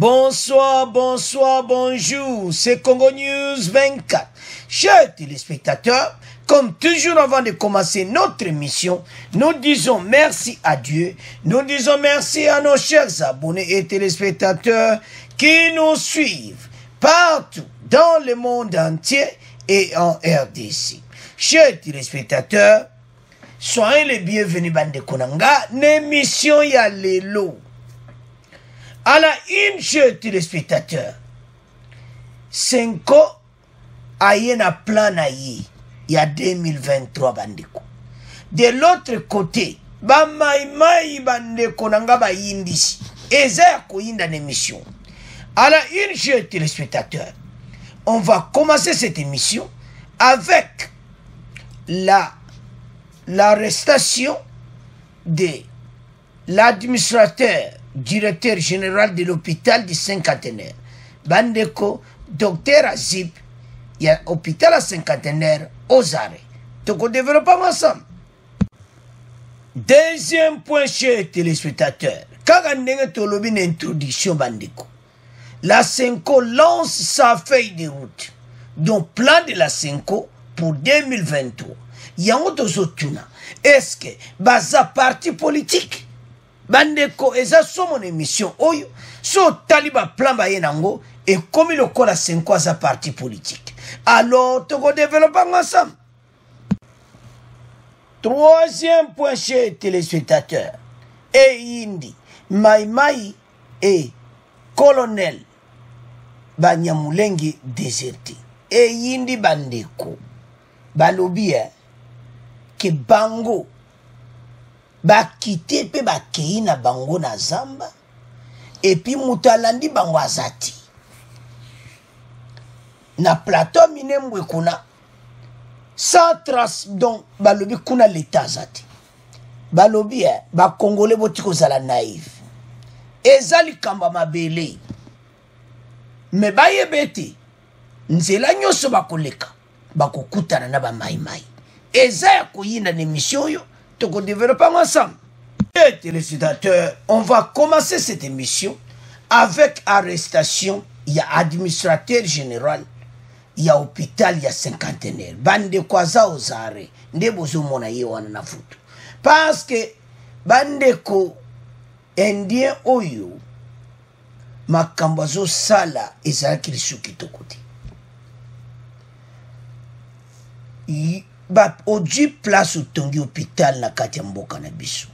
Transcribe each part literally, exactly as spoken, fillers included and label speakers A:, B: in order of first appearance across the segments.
A: Bonsoir, bonsoir, bonjour, c'est Congo News vingt-quatre. Chers téléspectateurs, comme toujours avant de commencer notre émission, nous disons merci à Dieu, nous disons merci à nos chers abonnés et téléspectateurs qui nous suivent partout dans le monde entier et en R D C. Chers téléspectateurs, soyez les bienvenus bande konanga, l'émission ya lelo. À la une, chers téléspectateurs, Senko a eu un plan il y a deux mille vingt-trois bandeko. De l'autre côté, ba mai mai bandeko nanga ba indisi. Eza ko inda l'émission. À la une, chers téléspectateurs, on va commencer cette émission avec la l'arrestation de l'administrateur directeur général de l'hôpital du cinquantenaire. Bandeko, docteur Azib, il y a hôpital à cinquantenaire aux arrêts. Donc on développe ensemble. Deuxième point, chers téléspectateurs. Quand on a une introduction, Bandeko, la Senko lance sa feuille de route. Donc plan de la Senko pour deux mille vingt-trois. Il y a un autre. Est-ce que baza parti politique? Bandeko, eza so mon émission oyo, so taliba plan ba yenango, et comme il a la Senko sa parti politique. Alors, tu vas développer ensemble. Troisième point, chez téléspectateurs. Et Indi, Maïmaï et colonel Banyamulengi déserté. Et Indi Bandeko, Balobia, que Bango, ba kite pe ba kei na bango na zamba et puis mutalandi bango azati na plateau minembwe kuna sans trace donc balobi kuna l'état azati balobi eh, ba congolais botiko zala naïf ezali kamba mabele me bayebete nzela nyoso bakoleka bakokutana na ba mai mai eza ya koyina n'émission yo. Donc on développe ensemble. Et téléspectateurs, on va commencer cette émission avec arrestation. Il y a administrateur général, il y a hôpital, il y a cinquantenaire. Bande kwaza aux arrêts. Ndebozo mona ye wana na futu. Parce que bande ko indien oyo makambazo sala ezaki lisuki tokote. Ba oji place utongi hôpital na kati ya mboka na biso.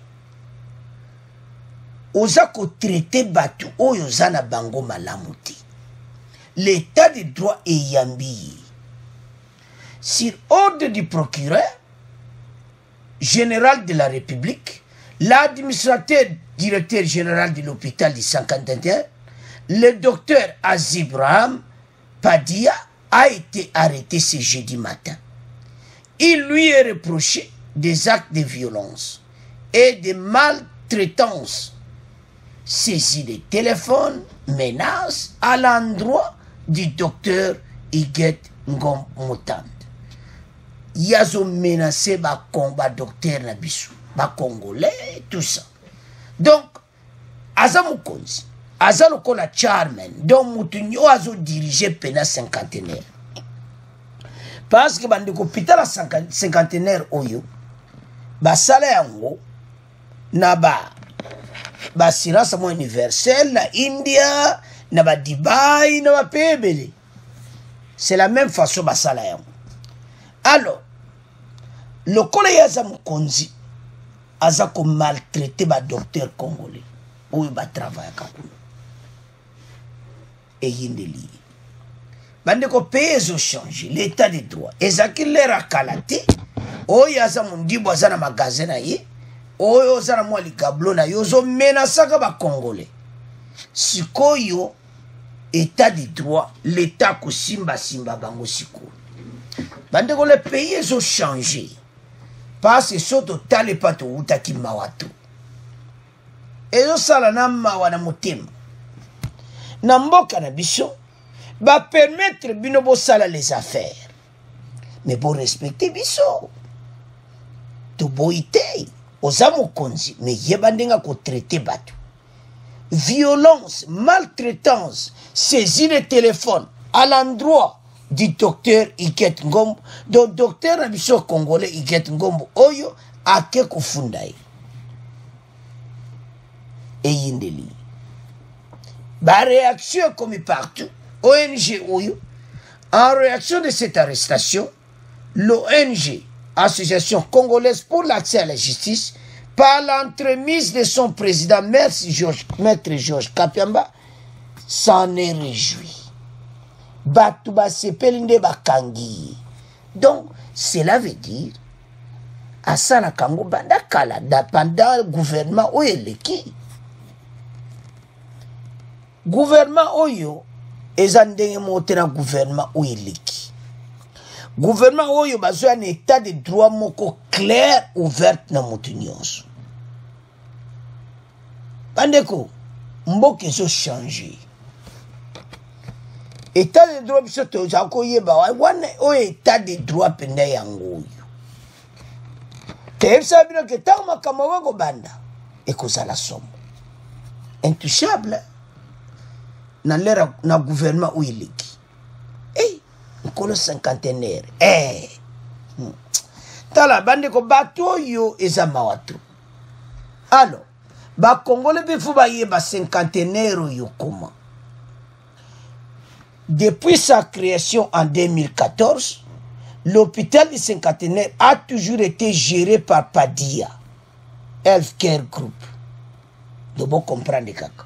A: Oza ko traiter batu oyo zana bango malamu te. L'état de droit est yambi. Sur ordre du procureur général de la République, l'administrateur directeur général de l'hôpital du cinquantenaire, le docteur Azibraham Padia a été arrêté ce jeudi matin. Il lui est reproché des actes de violence et de maltraitance, saisie de téléphones, menaces à l'endroit du docteur Iguet Ngom Mutand. Yazo menacé ba combat docteur Nabisu, ba congolais, tout ça. Donc, Aza Mukonzi, Aza Lokola Charmen, dont Moutounio Azo dirigé Pena cinquantenaire. Parce que bande hôpital à cinquantenaire oyo ba sala yango na ba ba assurance mo universelle na India na ba Dubai na ba pebele. C'est la même façon ba sala yango. Alors le collègue Aza Mukonzi aza ko maltraiter ba docteur congolais oyo ba travailler kakuna et yindeli. Bande ko pays ont changé, l'état de droit. Et ça qui l'air à Kalate, oh yaza mundibo azana magasin na ye, oh yo zana mwa likablo na yo zo menasaka ba congolais. Sikoyo état de droit, l'état ko simba simba bango siko. Bande ko les pays ont changé. Parce que soto tale pato utaki mawato. Et yo sala na mawana motema. Na mboka na biso va permettre binobo sala les affaires. Mais pour respecter biso. To boite. Oza mokonzi. Mais yebandenga ko traiter batu. violence, maltraitance, saisie de téléphone à l'endroit du docteur Iket Ngombo, do docteur Nabiso Congolais Iket Ngombo, Oyo, Ake Kufundai. Et Yindeli. Ba réaction comme partout, O N G Oyo, en réaction de cette arrestation, l'O N G, Association congolaise pour l'accès à la justice, par l'entremise de son président, Merci Georges, Maître Georges Kapiamba, s'en est réjoui. Batouba sepelinde bakangi. Donc, cela veut dire, à Sana Kango Banda Kala, pendant le gouvernement Oyeleki. Gouvernement Oyo, ezandenge monté dans gouvernement Oyeleki. Gouvernement Oyo, bazo un état de droit moko clair, ouvert dans Moutunions. Bandeko, mboke zo changé. État de droit, biso to jako yeba, wane o état de droit pende yango. Te ebsa bino ke tango makama wako banda, ekoza la somme. Intouchable, na l'era na gouvernement ou iliki. Eh, nkolo cinquantenaire. Eh, tala bande ko bato yo eza mawatu. Alors, ba Congolais befu ba yeba cinquantenaire yo comment? Depuis sa création en deux mille quatorze, l'hôpital du cinquantenaire a toujours été géré par Padia, Healthcare Group. De bon comprendre kaka.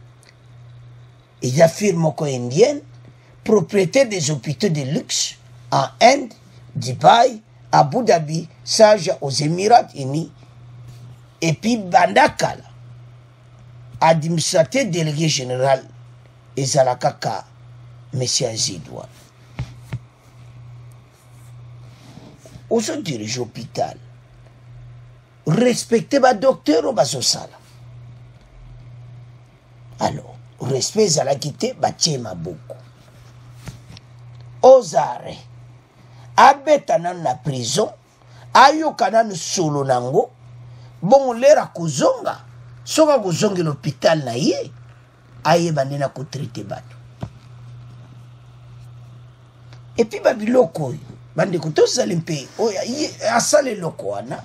A: Il affirme qu'en indienne, propriétaire des hôpitaux de luxe en Inde, Dubaï, Abu Dhabi, Sharjah aux Émirats Unis, et puis Bandakala, administrateur délégué général, et Zalakaka, M. Azidouane. Aux dirigeants l'hôpital, respectez ma docteur ou ma sala. Alors, respect à la quitter, batie ma beaucoup. Aux arrêts, abetanan na prison, ayokanan solo nango, bon lera kuzonga, soga kuzonga l'hôpital na ye, aye bandena ko traité bato. Et puis babi loko, bande ko to salimpe, oya asale loko wana.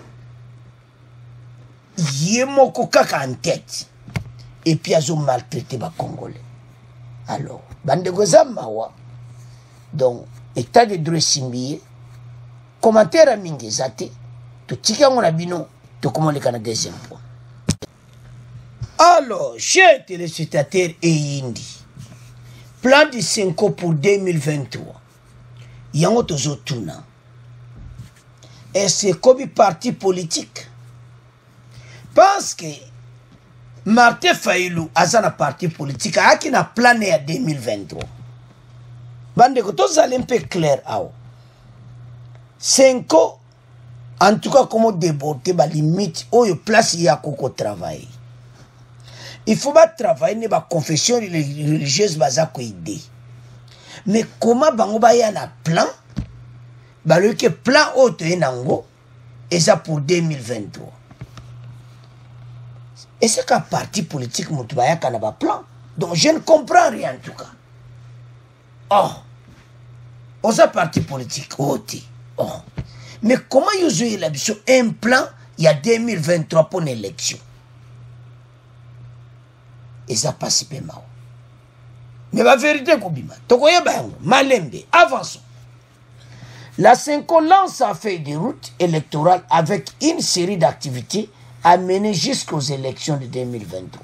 A: Yé moko kaka en tête. Et puis ils ont maltraité les Congolais. Alors, bande goza mawa. Donc, état de droit simbié, commentaire à mingezate, to tika ngona bino, to comment le Canada deuxième point. Alors, chers téléspectateurs et indi, plan de Senko pour deux mille vingt-trois. Yango tozo tuna. Et c'est comme parti politique. Parce que Martin Fayulu a un parti politique qui a plané à deux mille vingt-trois. Bande ko tous allez un peu clair ao. Senko en tout cas comment déborder ba limite où il place il y a koko travail. Il faut pas travailler ne ba confession religieuse baza ko idée. Mais comment bango ba ya na plan ba le que plan autre nango et ça pour deux mille vingt-trois. Et c'est qu'un parti politique moutouaya kanaba plan. Donc je ne comprends rien en tout cas. Oh, on a parti politique, oh, oh. Mais comment ils ont eu un plan il y a deux mille vingt-trois pour une élection? Et ça passe pas mal. Mais la vérité, Malembe, avançons. La Senko lance sa feuille de route électorale avec une série d'activités à mener jusqu'aux élections de deux mille vingt-trois.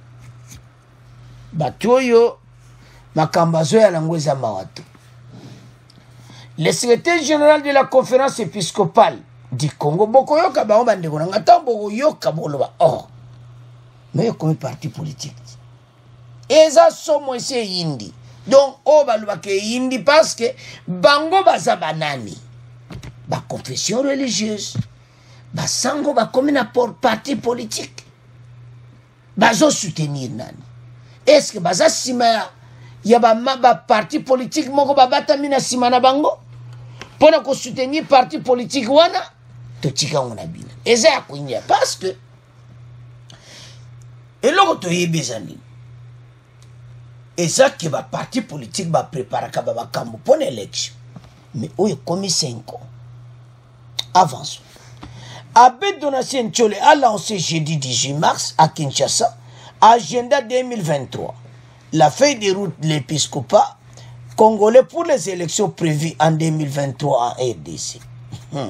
A: Batoyo, Makambazo ya Langweza Mawato. Le secrétaire général de la conférence épiscopale du Congo, Bokoyo Kabaomba Ndegonanga, Tambo Yoka Boloba. Oh, mais comme parti politique. Et ça, c'est moi, c'est Indi. Donc, on va le Indi parce que Bango Baza Banani, ba confession religieuse, ba Sango ba comme un parti politique, bazo soutenir Nani. Est-ce que Baza Sima, il y a ba parti politique, moko ba batamina Simana Bango, pour qu'on soutenir parti politique, wana, to tika on a bien. Et ça, parce que, Et là, tu es bezani. Et ça qui va parti politique va préparer kababa kambo pour l'élection. Mais où est commis cinq ans? Avance. Abbé Donatien Ntshole a lancé jeudi dix-huit mars à Kinshasa agenda deux mille vingt-trois. La feuille de route de l'épiscopat congolais pour les élections prévues en deux mille vingt-trois en R D C. Hmm.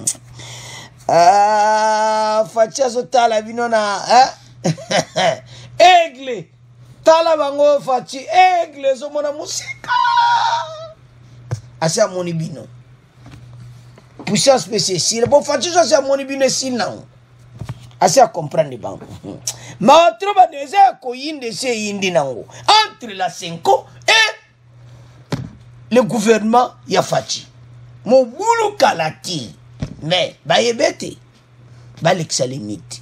A: Ah, Fatia Sotala Binona, hein? Aigle, Talabango Fati, Aigle, Zomona Musika. Asa Monibino. Puissance spéciale. Bon, Fatia, ça c'est Monibino, sinon. Asa comprendre les banques. Ma trouve des échos de ces Indinango. Entre la Senko et le gouvernement Yafati. Mon boulot kalati. Mais, bah, y est bête. Bah, limite.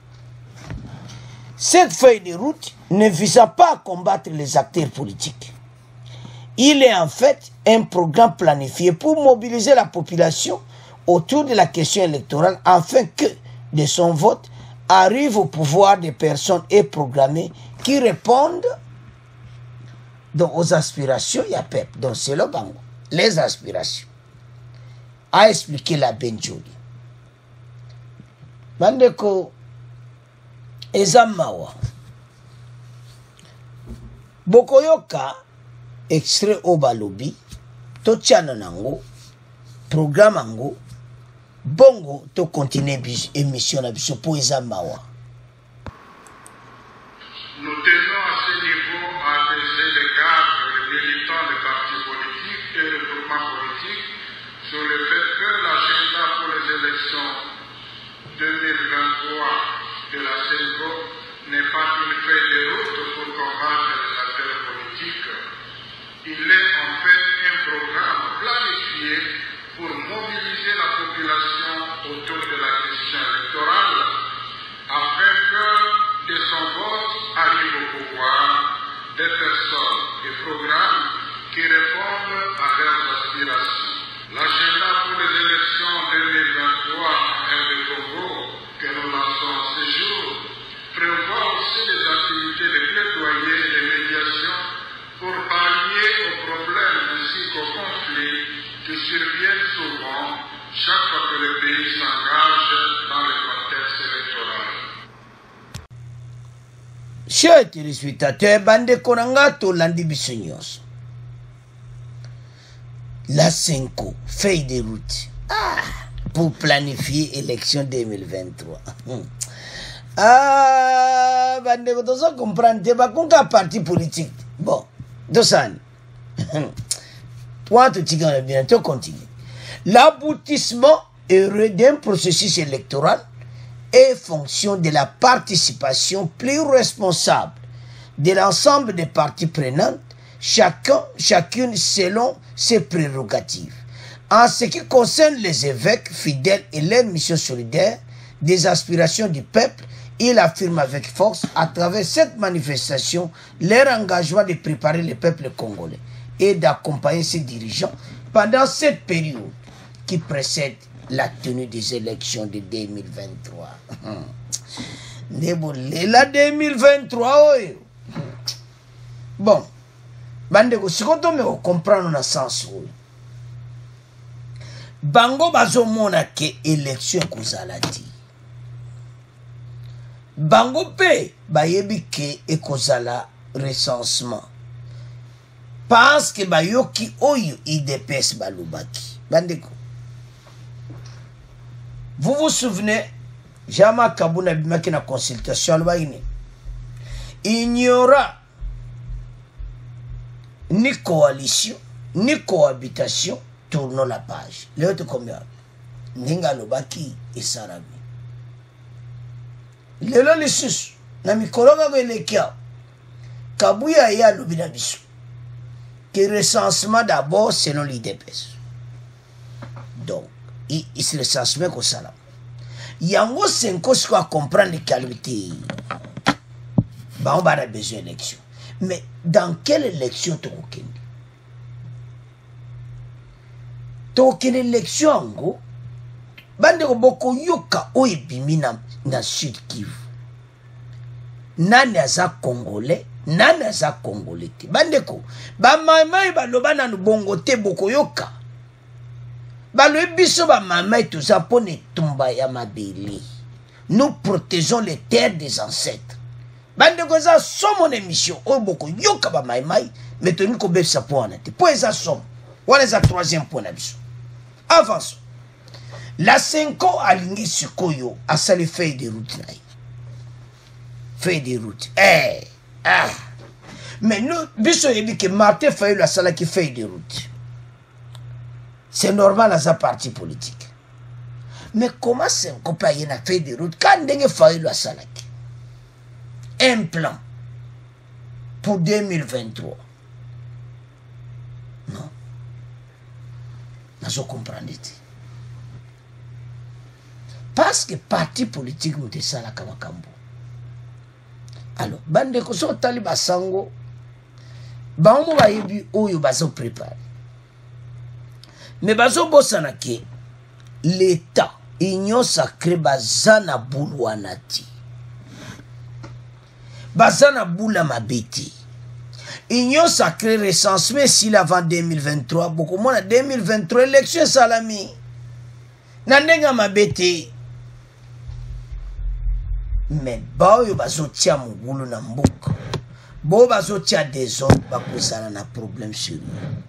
A: Cette feuille de route ne visant pas à combattre les acteurs politiques. Il est en fait un programme planifié pour mobiliser la population autour de la question électorale afin que, de son vote, arrive au pouvoir des personnes et programmées qui répondent donc, aux aspirations y a peuple. Donc, c'est le bango. Les aspirations. A expliqué la Benjoli. Bandeko Ezamawa. Bokoyoka, extrait au balobi, Totiano nango, programme ango, bongo, to continue émission na biso pour Ezamawa.
B: Nous tenons à ce niveau à apaiser les cadres des militants des partis politiques et des groupements politiques sur le fait que l'agenda pour les élections deux mille vingt-trois de la Senko n'est pas une feuille de route pour combattre les acteurs politiques. Il est en fait un programme planifié pour mobiliser la population autour de la question électorale afin que de son vote arrivent au pouvoir des personnes et programmes qui répondent à leurs aspirations. L'agenda pour les élections deux mille vingt-trois en R D Congo que nous lançons ce jour prévoit aussi des activités de plaidoyer et de médiation pour pallier aux problèmes ainsi qu'aux conflits qui surviennent souvent chaque fois que le pays s'engage dans le contexte électoral.
A: Chers téléspectateurs, bande konanga to landi bisenyos. La Senko, feuille de route. Ah, pour planifier l'élection deux mille vingt-trois. Ah, bande ko tozo comprendre ba kunka parti politique. Bon, dosan. Toi tu tiens bien, tu continues. L'aboutissement heureux d'un processus électoral est fonction de la participation plus responsable de l'ensemble des parties prenantes, chacun, chacune selon ses prérogatives. En ce qui concerne les évêques fidèles et leur mission solidaire des aspirations du peuple, il affirme avec force à travers cette manifestation leur engagement de préparer le peuple congolais et d'accompagner ses dirigeants pendant cette période qui précède la tenue des élections de deux mille vingt-trois. La deux mille vingt-trois, bon, bandeko, si on me comprendre dans le sens où bango bazomona ke élection kozalati. Bango pe bayebi ke ekozala recensement. Parce que bayoki oyo idps balubaki. Bandeko. Vous vous souvenez, Jama Kabouna bimaki na consultation il n'y aura ni coalition, ni cohabitation, tournons la page. L'autre combien? Ninga lobaki et sarami. Lelo lisus, na mikologa gwelekia, Kabuya ya lobina bisu. Que recensement d'abord selon l'I D P S. Donc, il se recensement comme ça là. Yango Senko ce qu'on comprend les qualités. Bah on va avoir besoin d'élection. Mais dans quelle élection tu as token élection en gros, bande boko yoka oebimi na na Sud Kivu. nani aza congolais nani aza congolais te bandeko bamaimai baloba nanu bongo te bokoyoka balobi biso bamaimai toza mpo na etumba ya mabele. Nous protégeons les terres des ancêtres. Bandeko eza somo na émission oyo bokoyoka bamaimai mais toni kobebisa mpo wana te mpo eza somo wana eza troisième point na biso. Avançons. La Senko alingi sikoyo asali feuille de route na ye. Feuille de route. Eh, ah. Mais nous, biso yebi que Martin Fayulu asalaki feuille de route. C'est normal à sa parti politique. Mais comment Senko peut y avoir feuille de route quand ndenge Fayulu asalaki? Un plan pour deux mille vingt-trois. Non. Nazo comprendre. Parce que parti politique nous ça la kamakambo. Alors, bande ko so tali basango ba omo ba yebi oyo bazo préparer. Mais bazo bosana ke l'état union sacrée bazana bulwanati. Bazana bula mabeti. Union sacrée recensement si avant deux mille vingt-trois beaucoup moins deux mille vingt-trois élection salami. Nandenga mabeti. Mais baoyo bazotia mobulu na mboka bo bazotia des autres bakozala na problème sérieux.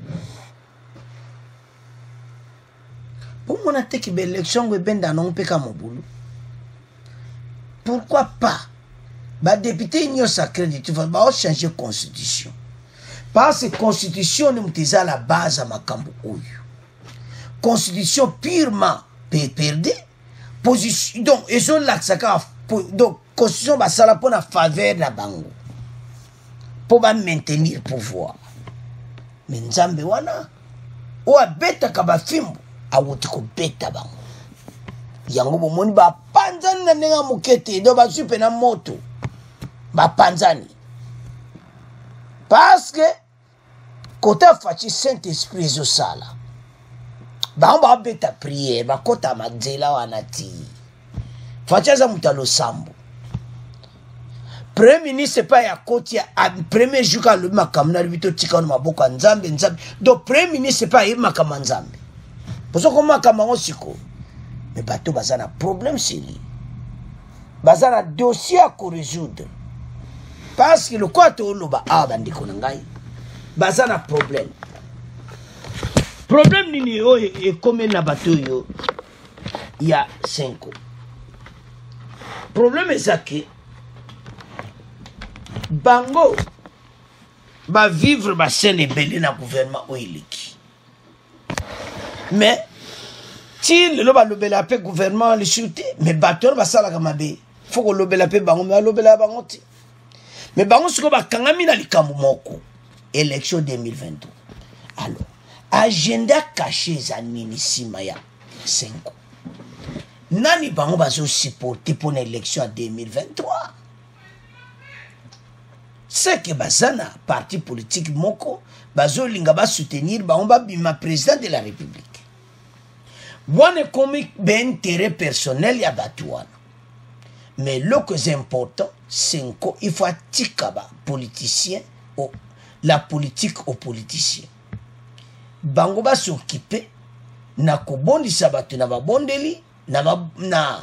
A: Pour mon attaque be élection go benda non peka mobulu. Pourquoi pas ba député union sacrée de tout va changer constitution. Parce que constitution ni mtiza la base à makambo oyo. Constitution purement perdue position donc ils ont l'accès donc constitution basala pour la faveur na bango pour ba maintenir pouvoir mais nzambe wana o abeta ka bafimbo awuti ko beta bango yango bomoni ba panzani na nenga mukete do ba supe na moto ba panzani parce que côté fachi Saint-Esprit zo sala ba ba beta prière ba kota madzela wana ti fachaza mutalo sambo. Premier ministre pas ya koti ya premier jour ka le makamna bito tika no maboko nzambe nzambe. Donc premier ministre pas ya makama nzambe. Poso ko makama osiko. Mais bato bazana problème c'est lui. Bazana dossier à résoudre. Parce que le quoi to loba ah bandiko ngai. Bazana problème. Problème nini yo e comme na bato yo ya cinq ans. Problème est que bango va vivre ma scène belé na gouvernement oiliki. Mais si le loba lobela pe gouvernement le chuté mais bateur va sala kamabe faut que lobela pe bango mais lobela bango ti. Mais bango siko ba kangami na likambo moko élection deux mille vingt-trois. Alors agenda caché za minisima ya cinq ans. Nani bango bazo supporter pour l'élection en deux mille vingt-trois. C'est que bazana parti politique moko bazo linga ba soutenir bango ba bima président de la République. Wana comme ben intérêt personnel ya batouana. Mais le plus important c'est qu'il faut tikaba politicien au la politique aux politiciens. Bango ba s'occuper na ko bondi sabatu na ba bondeli na na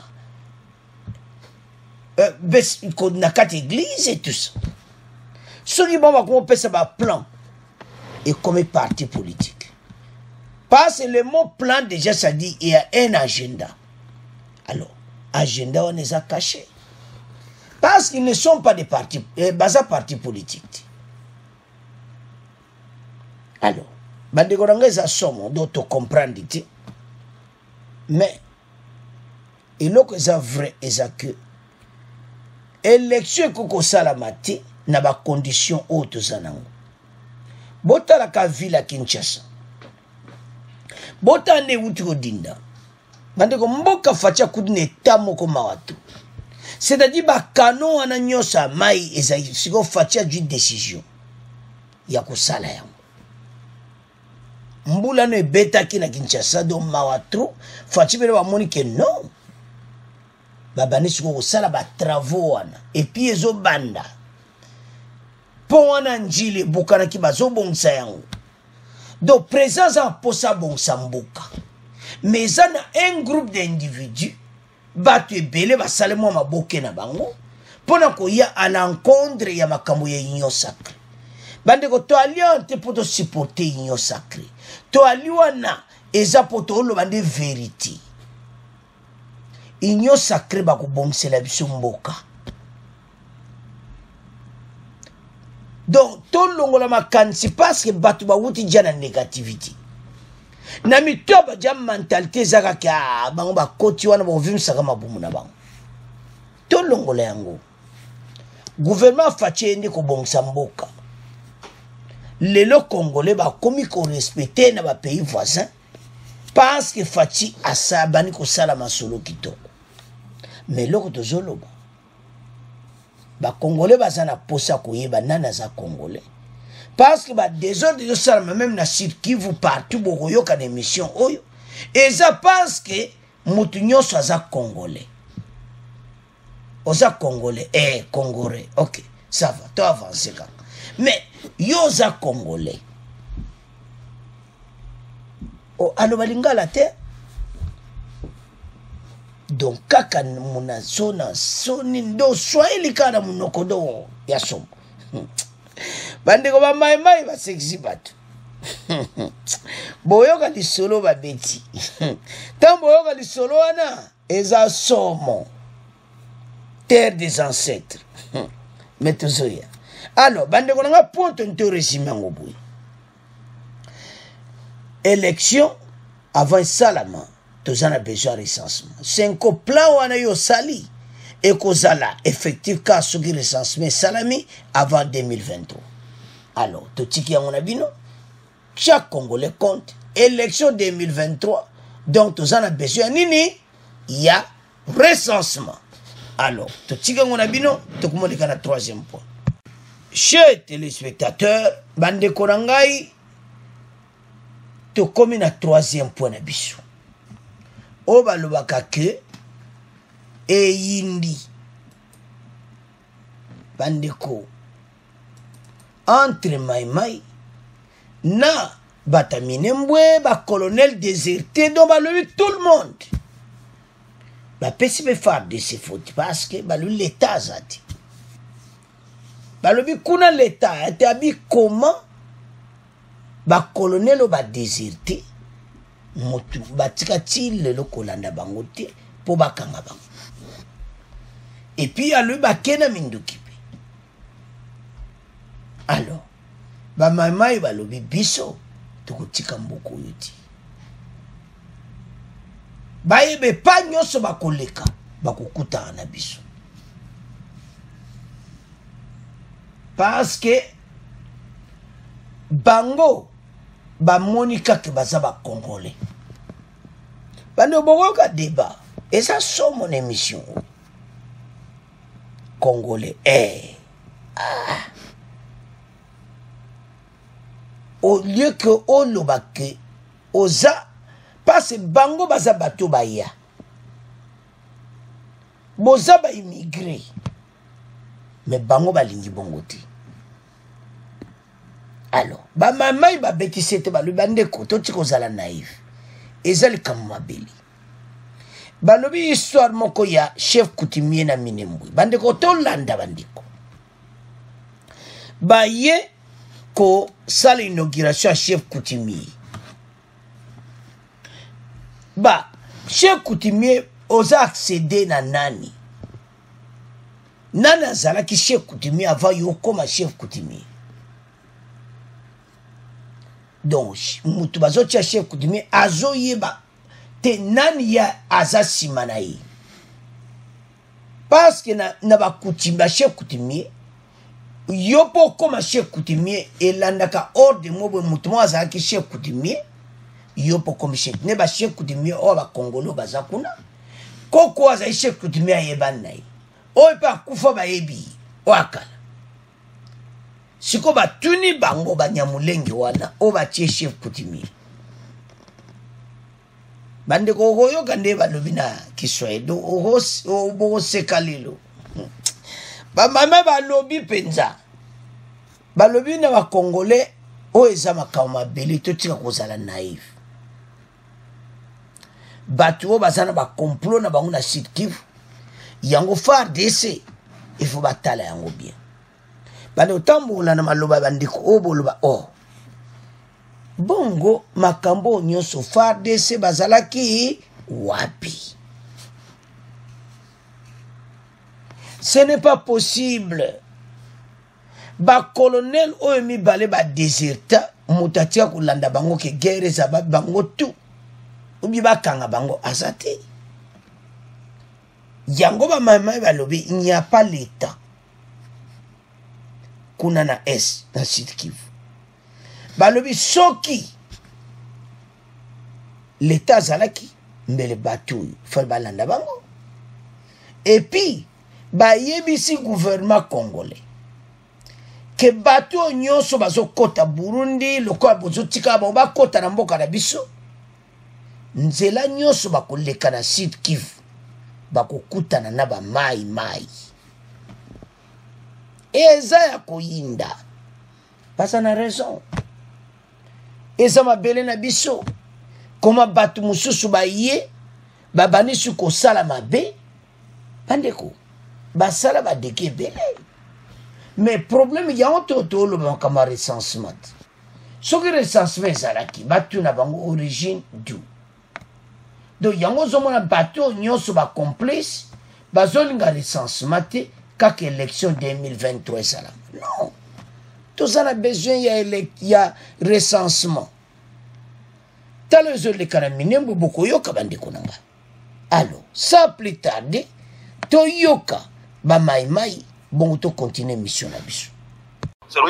A: euh, bes na quatre églises et tout ça. Ce qui va comment ça va plan et comme parti politique. Parce que le mot plan déjà ça dit il y a un agenda. Alors agenda on les a cachés. Parce qu'ils ne sont pas des partis euh, basa parti politique. Alors bande goranga za somo d'auto comprendre dit mais et là que ça vrai et ça que élection koko salamati na ba condition haute zanango bota la ka ville à Kinshasa bota ne utiko dinda bande ko mboka facha kudine tamo ko mawatu c'est-à-dire ba canon ana nyosa mai eza siko facha du décision ya ko sala yango mbula no beta ki na Kinshasa do mawatu fachi bele ba moni que non. babandi siko kosala batravaux wana epuis ezobanda mpo wana njili ebukanaki bazobongisa yango. Donc présence en posa bongisa mboka mais eza na un groupe d'individus bato ebele basale mwa maboke na bango mpona koya à l'encontre ya makambo ya union sacré. Bandeko toali wana te mpo tosupporte union sacré, toali wana eza mpo tooloba nde vérité. Union sacré bakobongisela biso mboka. Donc tolongola makanisi parce que bato bawuti dia na négativité na mitoba dia mentalité ezaka ka bango bakoti wana bovimisaka mabumu na bango. Tolongola yango gouvernement fatie ndi kobongisa mboka. Lelo congolais bakomi ko respecter na ba pays voisins parce que fatie asabani kosala masolo kitoko. Mais loko tozoloba ba congolais bazana posa koyeba nana za congolais parce que ba désordre de ça même na Sud-Kivu partout bokoyoka na émission oyo eza parce que mutu nyonso aza congolais. Oza congolais eh congolais OK ça va to avancer quand mais yo za congolais o alo balingala te. Donc kaka muna sona soni ndo swahili kana munoko do ya somo. Bandeko ba mai mai ba sexy bato. Boyoka lisolo ba beti. Tambo yoka lisolo wana eza somo. Terre des ancêtres. Metozoya. Alors bandeko nga ponto nto résumé ngobuyi. Élection avant salama. Tous en a besoin de recensement. cinq plan wana yo sali et kozala effectif ka soki recensement salami avant deux mille vingt-trois. Alors, tout ce qui est a bino, chaque Congolais compte. Élection deux mille vingt-trois. Donc, tous en a besoin nini, il y a recensement. Alors, tout ce qui est a bino, tout le monde est à la troisième point. Chers téléspectateurs, bande korangai, tout comme à troisième point na biso. Oba lobaka ke e yindi bandeko entre maimai na batamine mbwe ba colonel déserté dont balobi tout le monde ba pesi be faire de ses fautes parce que balobi l'état zati balobi kuna l'état était abi comment ba colonel ba déserté motu batika ti lelo kolanda bango te po bakanga bango et puis alo bakena minduki pe. Alors ba mamai balobi biso tokotika mboko oyo ti bayebe pa nyonso bakoleka bakokutana na biso parce que bango bamoni kaka baza ba congolais bando bokoka débat et ça sont mon émission congolais eh ah. Au lieu que olobake oza parce que bango baza bato baya boza ba immigré mais bango balingi bongo te. Alors, ba mamai ba beti sete ba lubande ko to tiko zala naïf. Ezali kamabeli. Ba lobi histoire moko ya chef coutumier na Minembwe. Bande ko to landa bandiko. Ba ye ko sala inauguration chef coutumier. Ba chef coutumier oza accéder na nani. Nana zala ki chef coutumier avant yo koma chef coutumier. Donc, mutu bazotia chef coutumier azo yeba te nani ya aza simanayi. Parce que na, na ba coutumier, chef coutumier, yopo koma chef coutumier, elandaka hors de mobo mutu mo aza ki chef coutumier, yopo koma chef. Ne ba chef coutumier o ba Congolo bazakuna. Koko aza chef coutumier yeban nayi. O pa kufa ba yebi o akala. Siko ba tuni bango ba nyamulengi wana o ba tie chef coutumier. bande ko oyo kande balobi na Kiswahili oho obo sekalelo ba mama balobi penza balobi na ba Congolais o eza makao mabele totika kozala naïf batu o bazana ba complot na bango na Sud Kivu yango F A R D C il faut batala yango bien bande otambola na maloba bandiko o boloba oh bongo makambo nyonso F A R D C bazalaki wapi. Ce n'est pas possible. Ba colonel oyo mibale ba déserta mutatia kulanda bango ke guerre za bango tout. Ubi ba kanga bango azate. Yango ba mama balobi il n'y a pas l'état. Kuna na S na Sud Kivu. Balobi soki l'état zalaki mbele batu fal balanda bango. Et puis ba yebisi gouvernement congolais ke batu nyonso bazo kota Burundi lokola bozo tika ba ba kota na mboka na biso nzela nyonso bakoleka na Sud Kivu bakokutana na ba mai mai eza ya koyinda basa na raison eza mabele na biso koma batu mususu ba ye babani su ko sala mabe bandeko basala ba deke bele mais problème ya ototo lo ba kama recensement so que recensement zalaki batu na bango origine du do yango zo mona batu nyonso ba complice bazolinga recensement te kaka élection deux mille vingt-trois sala non tout ça a besoin ya ya recensement talo zo le kana minembo boko yoka bandeko nanga alors sans plus tarder to yoka ba mai mai bon to continuer mission na biso.
C: Oui.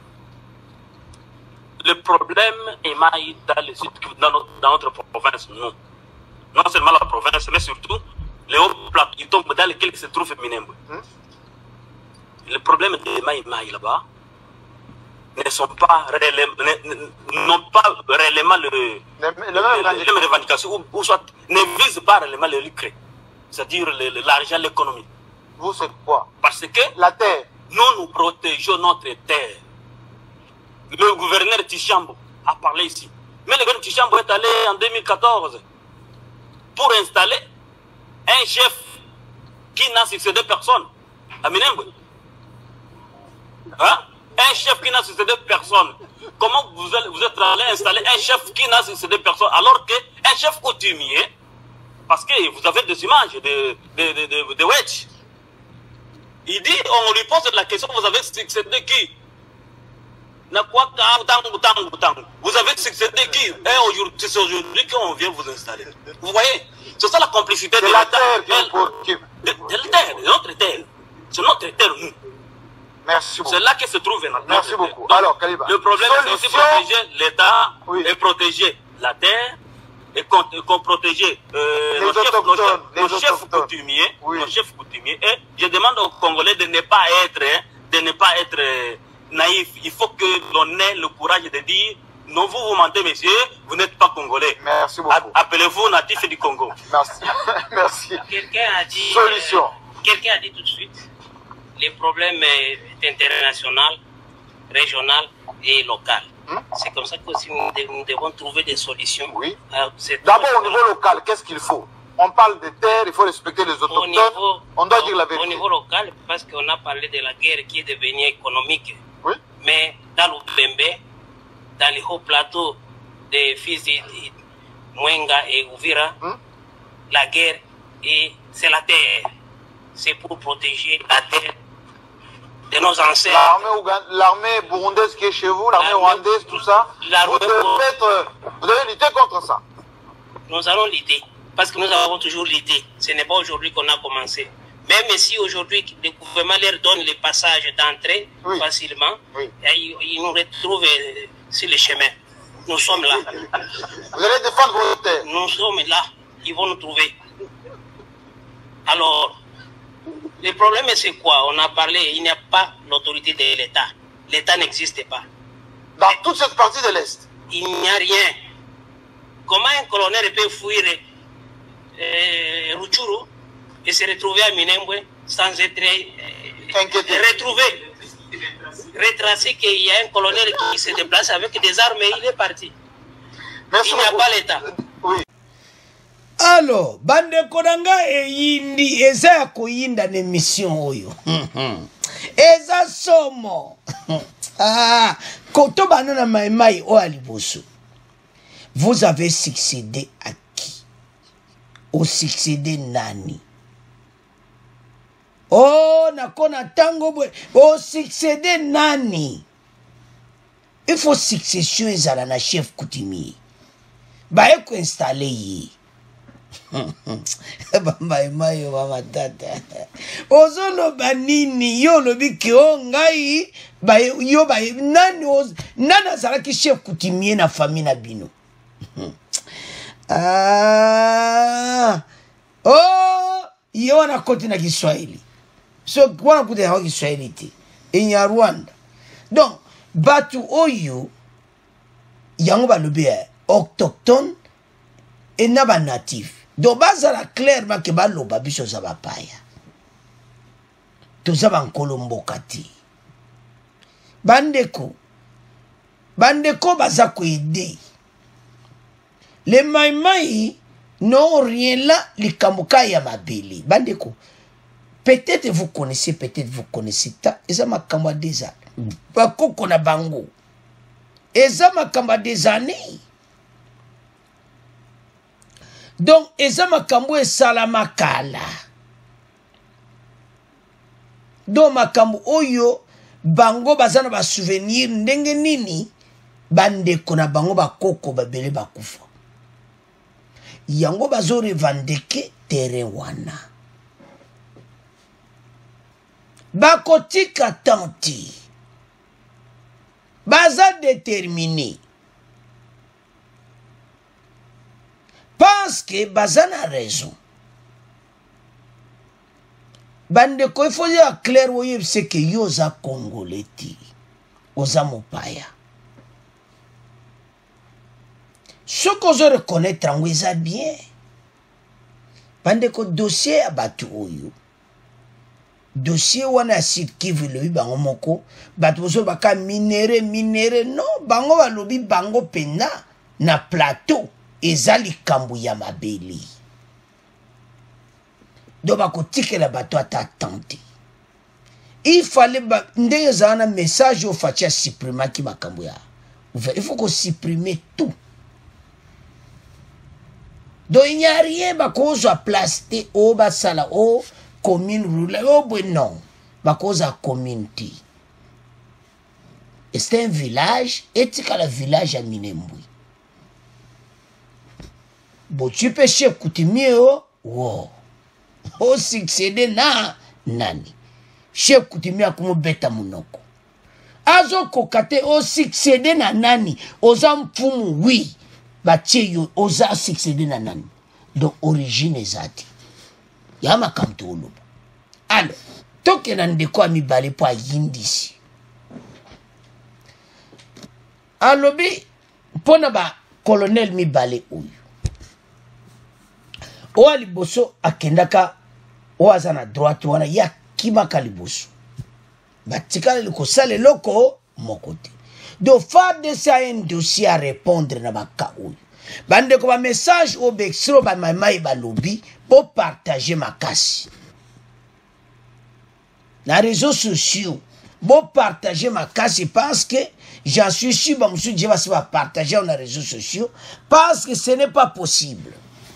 C: Le problème est maille dans les dans notre, dans notre province, non. Non seulement la province, mais surtout les hauts plateaux qui tombent dans lesquels se trouve Minembwe. Hmm? Le problème des mailles mailles là-bas ne sont pas réellement, n'ont pas réellement le, le, le, le même revendication ou, ou soit ne visent pas réellement le lucre, c'est-à-dire l'argent, l'économie.
D: Vous, c'est quoi?
C: Parce que
D: la terre.
C: Nous, nous protégeons notre terre. Le gouverneur Tichambo a parlé ici. Mais le gouverneur Tichambo est allé en deux mille quatorze pour installer un chef qui n'a succédé personne à Minembwe. Hein? Un chef qui n'a succédé personne. Comment vous, allez, vous êtes allé installer un chef qui n'a succédé personne alors qu'un chef coutumier, parce que vous avez des images de, de, de, de, de Wedge. Il dit, on lui pose la question, vous avez succédé qui? Vous avez succédé qui? Et c'est aujourd'hui qu'on vient vous installer. Vous voyez? C'est ça la complicité de,
D: de la terre.
C: De, de la terre, de notre terre. C'est notre terre, nous.
D: Merci beaucoup.
C: C'est là que se trouve notre
D: Merci
C: terre.
D: beaucoup.
C: Donc,
D: alors, Kaliba.
C: Le problème, c'est aussi protéger l'État oui. et protéger la terre. Et qu'on qu protégeait euh, nos, chefs, nos, chefs, nos chefs coutumiers, oui. nos chefs coutumiers. Et je demande aux Congolais de ne pas être, hein, de ne pas être euh, naïfs. Il faut que l'on ait le courage de dire non, vous vous mentez, monsieur, vous n'êtes pas Congolais.
D: Merci beaucoup.
C: Appelez-vous natif du Congo.
D: Merci. Merci.
E: Quelqu'un a dit.
D: Solution.
E: Euh, Quelqu'un a dit tout de suite. Les problèmes international, régional et local. C'est comme ça que nous devons trouver des solutions.
D: Oui. D'abord, au niveau local, qu'est-ce qu'il faut? On parle de terre, il faut respecter les autochtones.
E: Niveau,
D: on doit dire la vérité.
E: Au niveau local, parce qu'on a parlé de la guerre qui est devenue économique.
D: Oui.
E: Mais dans l'Oubembe, dans les hauts plateaux des fils de Mwenga et Ouvira, hmm? la guerre, c'est la terre. C'est pour protéger la terre de nos ancêtres.
D: L'armée burundaise qui est chez vous, l'armée rwandaise, tout ça, vous, devez être, vous allez lutter contre ça.
E: Nous allons lutter, parce que nous avons toujours lutté. Ce n'est pas aujourd'hui qu'on a commencé. Même si aujourd'hui le gouvernement leur donne les passages d'entrée oui. facilement, oui. Ils, ils nous retrouvent sur le chemin. Nous sommes là.
D: Vous allez défendre votre terre.
E: Nous sommes là. Ils vont nous trouver. Alors, le problème, c'est quoi? On a parlé, il n'y a pas l'autorité de l'État. L'État n'existe pas.
D: Dans toute cette partie de l'Est?
E: Il n'y a rien. comment un colonel peut fuir euh, Rutshuru et se retrouver à Minembwe sans être euh, retrouvé, retracé qu'il y a un colonel qui se déplace avec des armes et il est parti. Merci. Il n'y a pas l'État.
D: Oui.
A: Alors, bande kodanga e yindi eza ya koyinda ne mission oyo. Eza somo. Ah, koto banana mai mai o aliboso. Vous avez succédé à qui? Au succédé nani? Oh, nakona tango boy. Au succédé nani? Il faut succession ezala na chef coutumier. Ba eko installer yi. Bamba emayo mama tata. Ozolo banini yo lobi ki o ngai ba yo ba nani oz nana zala ki chef coutumier na famille na bino. Ah. Oh, yo wana koti na Kiswahili. So wana kuti na Kiswahili te. Enya Rwanda. Donc batu oyo yango ba lobi autochtone et naba natif. Donc bazala clairement que ba loba biso za ba paya. Toza ba nkolomboka ti. Bandeko. Bandeko baza ko aider. Les maïmaï n'ont rien là, les kamuka ya mabeli. Bandeko. Peut-être vous connaissez, peut-être vous connaissez ta. Et ça m'a kamba des années. Bakoko na bango. Et ça m'a kamba des années. Donc, et ça m'a kamba salamakala. Donc, ma kamba oyo, bango bazana ba souvenir, ndenge nini, bandeko na bango bakoko babele bakufa. Yango bazo revendeke terrain wana. Bakotika tanti. Baza déterminé. Parce que baza na raison. Bandeko, il faut dire clair, c'est que yoza congolais ti. Oza mopaya. Ce qu'on se reconnaître en ouza bien. Bandeko dossier abatu oyo. Dossier wana sit kivu lobi bango moko. Batu ozo baka minere minere. Non, bango balobi bango pena na plateau. Ezali kambu ya mabeli. Donc bako tike la bato ata tante. Il fallait ba ndenge zana message au fatia supprimer ki makambu ya. Il faut qu'on supprimer tout. Donc il n'y a rien bako à placer au basala au commune rurale au bon non. Bako za community. Et c'est un village et c'est le village à Minembwe. Bon tu peux chef coutumier oh. Wow. O succédé na nani. Chef coutumier akumo beta munoko. Azo kokate o succédé na nani. Oza mpumu oui. Batie yo oza succédé na nani. Donc origine ezati. Yama kamto olobo. Alors, toke na ndeko amibale po ayindisi. Alobi pona ba colonel mibale oyo. Oa liboso akendaka oaza na droite wana ya kimaka liboso. Batikala liko sale loko mokote. Donc F A R D C a un dossier à répondre na baka oyo. Bande ko ba message au Bexro ba maimai ba lobby pour partager ma casse. Na réseaux sociaux pour partager ma casse parce que j'en suis sûr ba monsieur Dieu va partager na réseaux sociaux parce que ce n'est pas possible.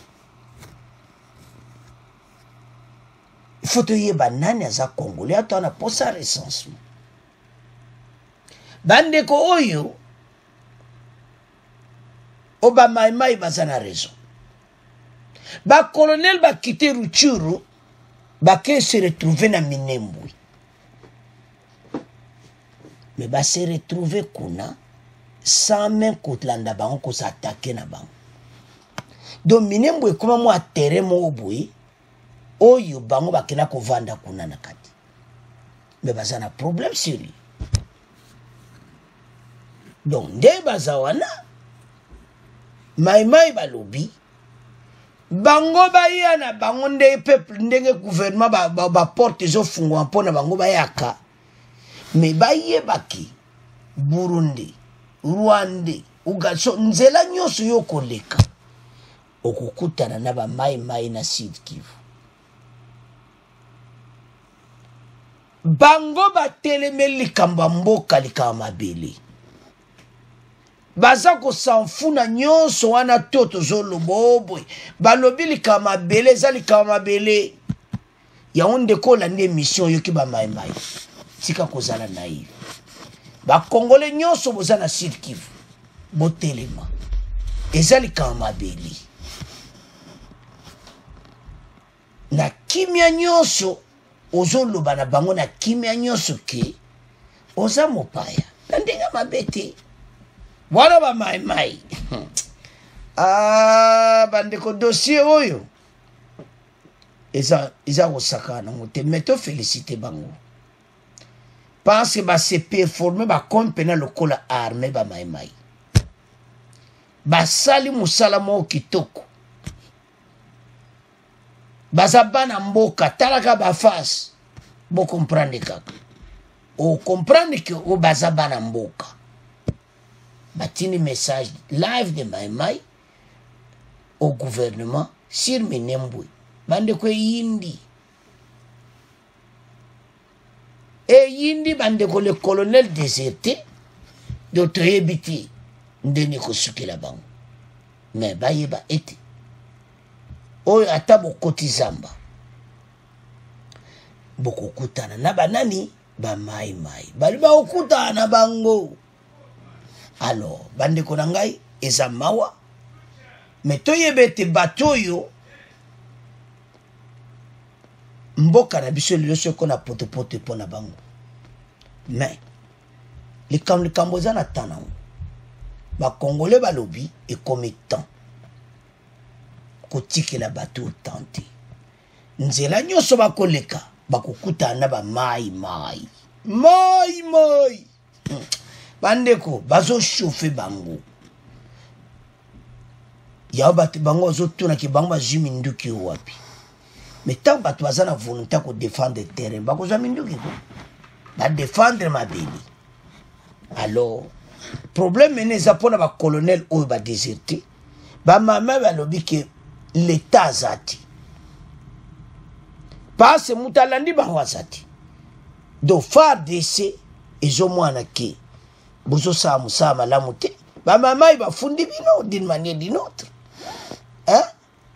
A: Il faut te dire banane za congolais atona pour sa recensement. Bande ko oyo oba maimai bazana raison. Ba colonel ba quitter Rutshuru ba ke se retrouver na Minembwe. Mais ba se retrouver kuna sans même kotlanda bango ko s'attaquer na bango. Donc Minembwe comment moi terrain mo obwe oyo bango bakena ko vanda kuna na kati. Mais bazana problème sur lui. Donc nde bazawana maimai balobi bango baya na bango nde peuple ndenge gouvernement ba, ba, ba porte ezofungwa mpona bango bayaka me bayebaki Burundi Rwanda Ugaso nzela nyonso yo koleka okukutana na ba mai mai na Sud Kivu bango batelemeli likambo mboka likama mabele baza ko sanfuna nyonso wana toto zolobobwe balobi likama mabele eza likama mabele ya onde kola nde mission yoki ba mai mai tika kozala naive ba kongole nyonso boza na Sud Kivu botelema eza likama mabele na kimia nyonso ozoloba na bango na kimia nyonso ke oza mopaya na ndenga mabete wana ba mai mai ah bandeko dossier oyo eza eza kosakana ngote meto féliciter bango parce que ba se performer ba kompena lokola armée ba mai mai basali musala mo kitoko baza bana mboka talaka ba face bo comprendre kaka o comprendre que o baza bana mboka batini message live de mai mai au gouvernement sur Minembwe bande ko yindi e yindi bande ko le colonel déserté d'autre ebiti ndeni ko sukila bango mais bayeba ete oyo ata bokoti zamba bokokutana na banani ba mai mai bali bakokutana na bango alors bandeko na ngai eza mawa me toyeba ete bato oyo mboka na biso lelo soko na potopoto mpo na bango me likambo likambo eza na temps nango bakongole balobi ekomi temps kotikela bato temps te nzela nyonso bakoleka bakokutana na bamai mai mai mai bandeko bazochauffe bango yao bato bango bazotunaki bango bazwi minduki wapi mais tant bato baza na volonté kodéfendre terrain bakozwa minduki ko badéfendre mabeli alors problème ene eza mpona bacolonel oyo badéserté bamama balobi ke l'état aza te parce moto alandi bango aza te donc F A R D C ezomwana ke bozosala mosala malamu te bamamai bafundi bino d'une manière d'une autre hein?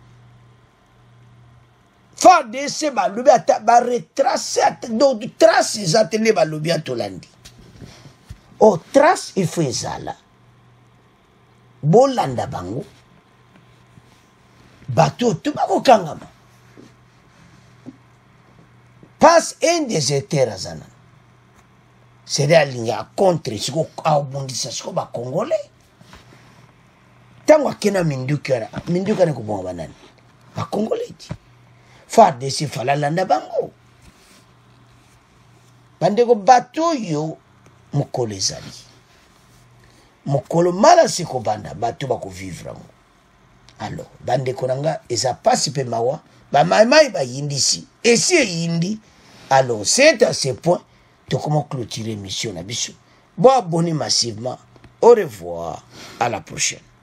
A: F A R D C balobi ata baretrace donc trace eza te nde balobi atolandi o trace ifo ezala bolanda bango bato to bakokangama passe un déserteur azana c'est alinga contre siko abundisa siko ba congolais tango akena minduki ara minduki ne kubonga banani ba congolais ti F A R D C fala landa bango bandeko bato yo mokolo ezali mokolo mala siko banda bato bako vivre ngo alors bandeko nanga eza pasi pe mawa ba maimai ba yindisi esi yindi alors c'est à ce point de comment clôturer mission na biso bon abonnez massivement au revoir à la prochaine.